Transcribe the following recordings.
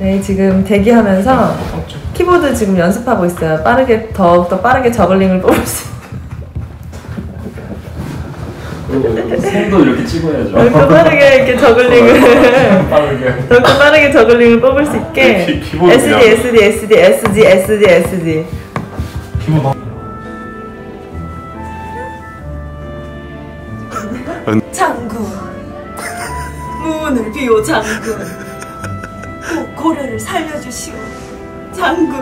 네, 지금 대기하면서 키보드 지금 연습하고 있어요. 빠르게, 더욱더 빠르게 저글링을 뽑을 수 손도 이렇게 찍어야죠. 더욱더 빠르게 이렇게 저글링을 더욱더 빠르게 저글링을 뽑을 수 있게 SD 키보드 장군 문을 비워 장군 고래를 살려주시오 장군.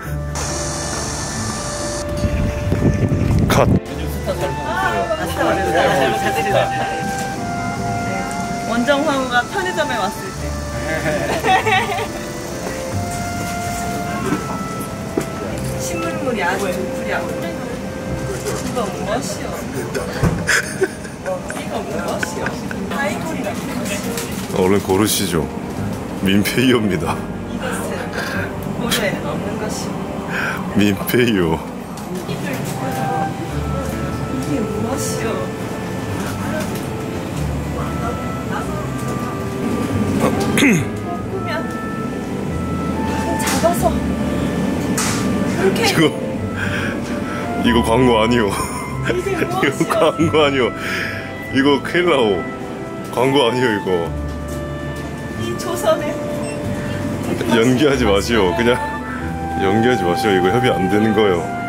컷. 원정 황후가 편의점에 왔을 때. 식물물이 아주 좋구려. 이거 무엇이오? 이거 무엇이오? 타이거리가 무엇이오? 얼른 고르시죠. 민폐이오입니다. 이것은 고려에는 없는 것이오. 민폐이오. 이게 무엇이오? 볶으면 작아서 이렇게 이거 광고 아니오. 이게 이거 무엇이오? 광고 아니오. 이거 큰일 나오. 광고 아니오 이거. 이 조선에 연기하지 마시오. 그냥 연기하지 마시오. 이거 협의 안 되는 거요.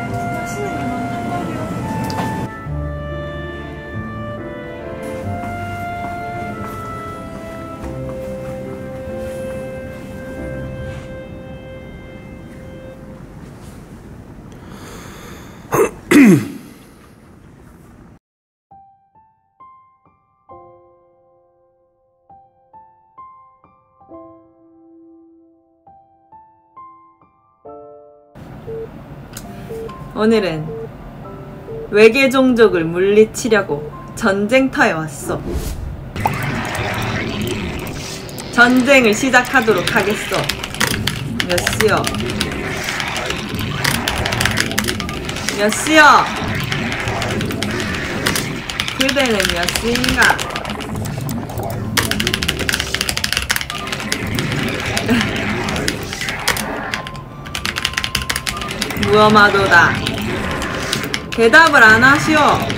오늘은 외계 종족을 물리치려고 전쟁터에 왔어. 전쟁을 시작하도록 하겠어. 몇 시요? 몇 시요? 그대는 몇 시인가? 무엄하도다. 대답을 안 하시오.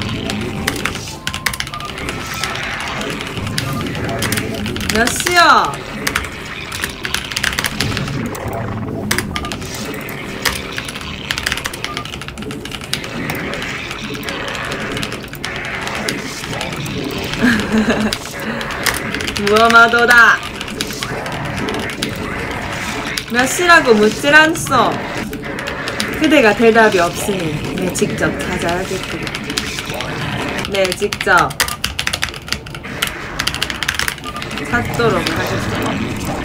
몇 시요? 무엄하도다. 몇 시라고 묻질 않소. 그대가 대답이 없으니 내 직접 찾아야겠구려. 네, 직접 찾도록 하겠어.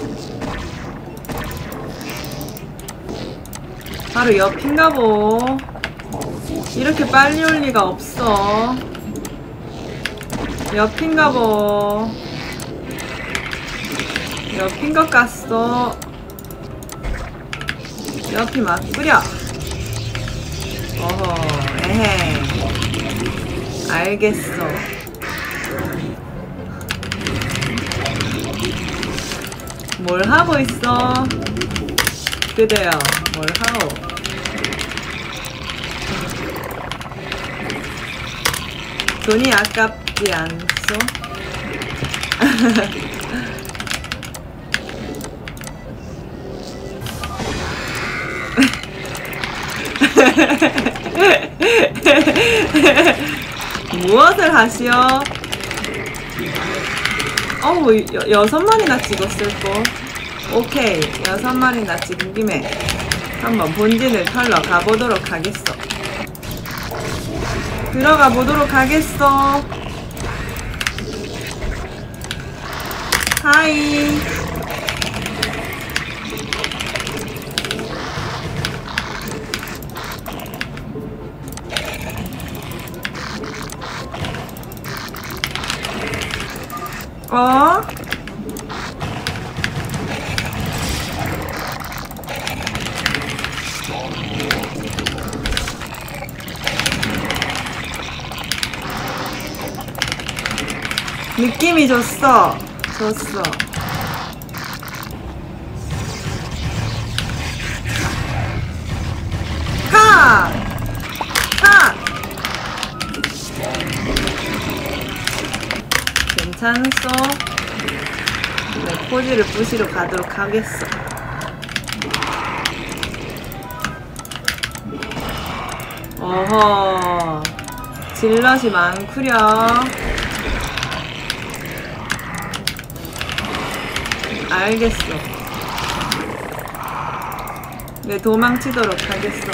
바로 옆인가보. 이렇게 빨리 올 리가 없어. 옆인가보. 옆인 것 같소. 옆이 맞구려. 어허, 에헤. 알겠어. 뭘 하고 있어? 그대여, 뭘 하오? 돈이 아깝지 않소? 무엇을 하시오? 어우, 6마리나 찍었을걸? 오케이, 6마리나 찍은 김에 한번 본진을 털러 가보도록 하겠어. 들어가 보도록 하겠어. 하이. 어? 느낌이 줬어. 차! 괜찮소? 내 포즈를 부시러 가도록 하겠어. 어허, 질럿이 많구려. 알겠어. 내 도망치도록 하겠어.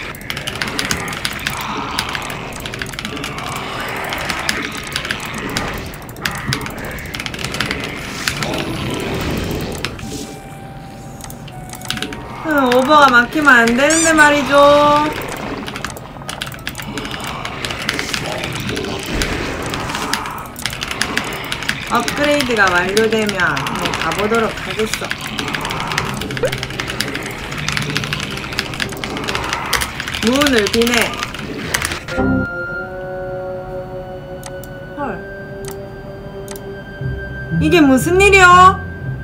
오버가 막히면 안 되는데 말이죠. 업그레이드가 완료되면 가보도록 하겠어. 문을 비네. 헐, 이게 무슨 일이야?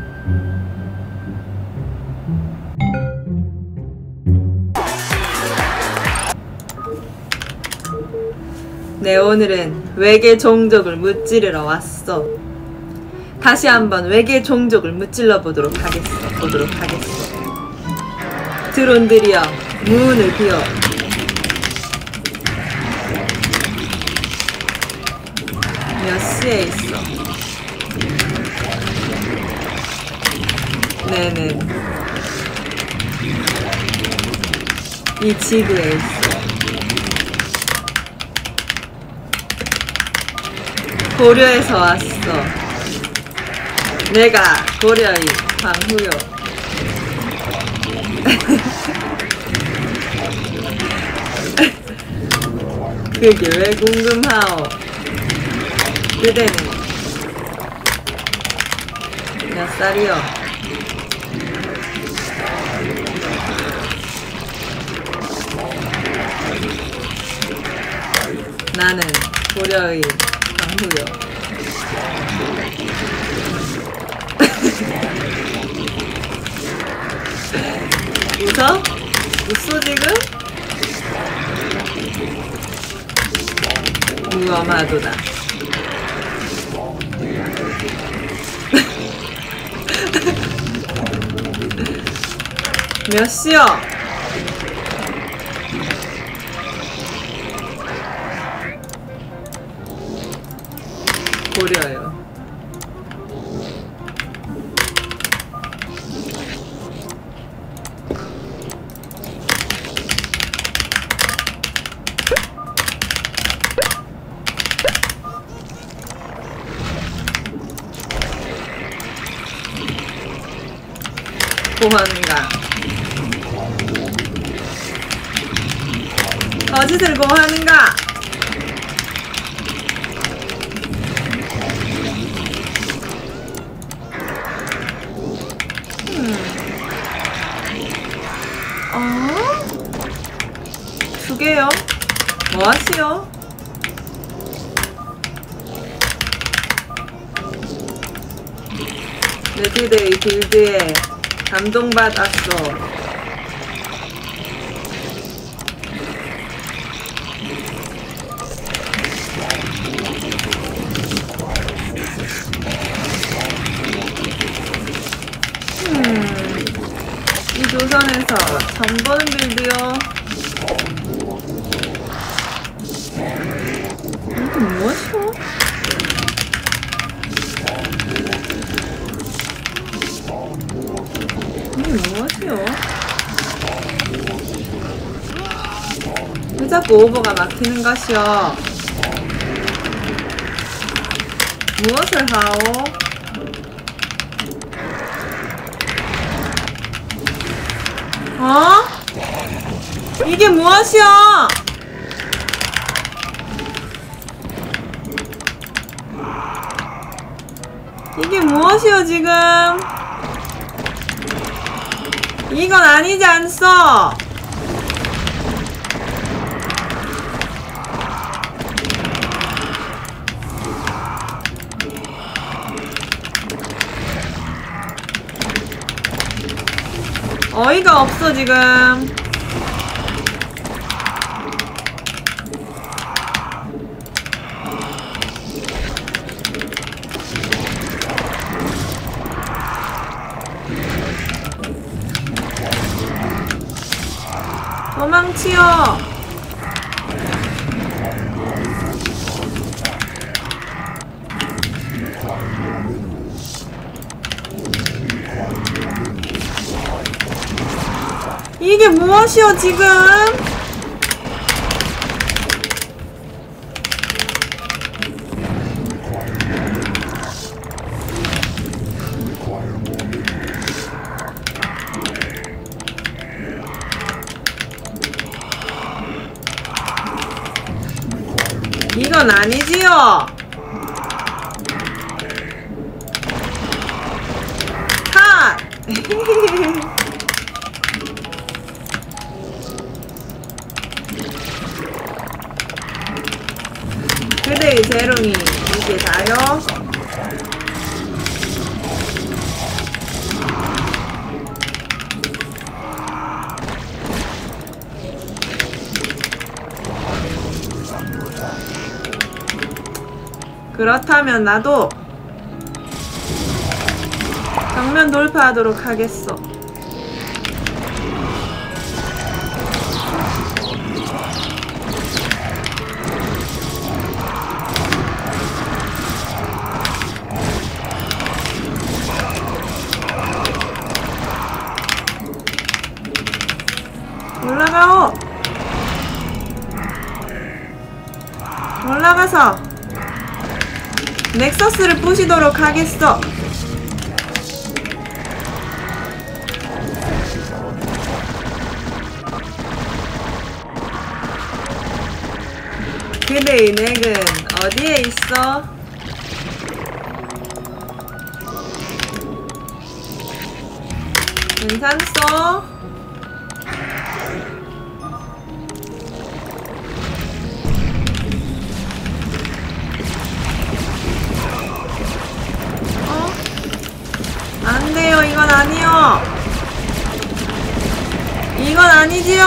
네, 오늘은 외계 종족을 무찌르러 왔어. 다시 한번 외계 종족을 무찔러 보도록 하겠어. 드론들이여, 문을 비워. 몇 시에 있어? 네네, 이 지구에 있어. 고려에서 왔어. 내가 고려의 황후요. 그게 왜 궁금하오? 그대는 몇 살이요? 나는 고려의 황후요. 웃어? 웃어 지금? 무엄하도다. 몇 시요? 고려요. 뭐하는가? 거짓을 뭐하는가? 두 개요? 뭐하시오? 레드데이 빌드에 감동받았어. 이 조선에서 처음 보는 빌드요. 이게 무엇이오? 이게 무엇이오? 왜 자꾸 오버가 막히는 것이오? 무엇을 하오? 어? 이게 무엇이야? 이게 무엇이요 지금? 이건 아니지 않소? 어이가 없어 지금. 도망치요. 이게 무엇이오 지금? 이건 아니지요. 하! 그대의 재롱이 이게 다요? 그렇다면 나도 정면 돌파하도록 하겠어. 올라가오! 올라가서 넥서스를 부시도록 하겠어. 그대의 넥은 어디에 있어? 괜찮소? 안 돼요. 이건 아니요. 이건 아니지요.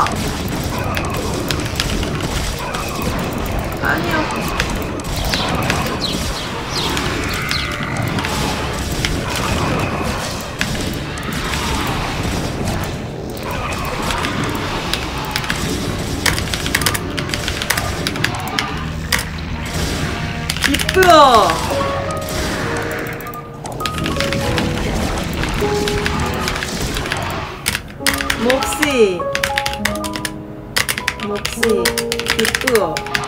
아니요. 기쁘어. 몹시 기쁘어.